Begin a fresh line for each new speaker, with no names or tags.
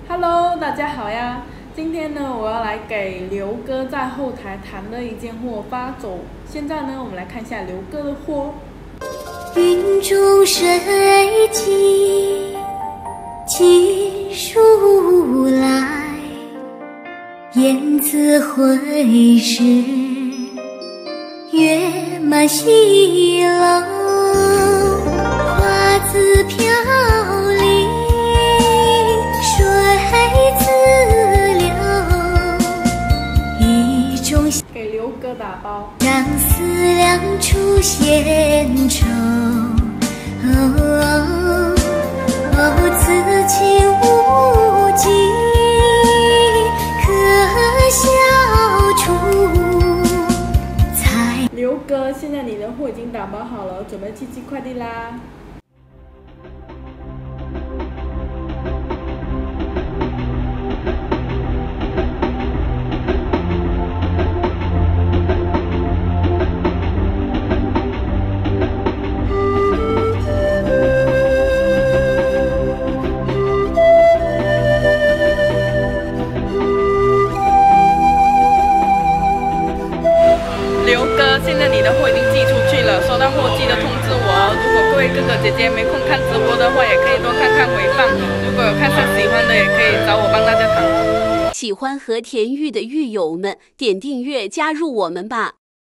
Hello，大家好呀！今天呢，我要来给刘哥在后台谈的一件货发走。现在呢，我们来看一下刘哥的货。
云中水迹几如来，雁字回时，月满西楼。花自飘零，水自流，一种
给刘哥打包，
让思量出闲愁。此情无计可消除。
刘哥，现在你的货已经打包好了，准备去寄快递啦。刘哥，现在你的货已经寄出去了，收到货记得通知我哦。如果各位哥哥姐姐没空看直播的话，也可以多看看回放。如果有看上喜欢的，也可以找我帮大家谈。
喜欢和田玉的玉友们，点订阅加入我们吧。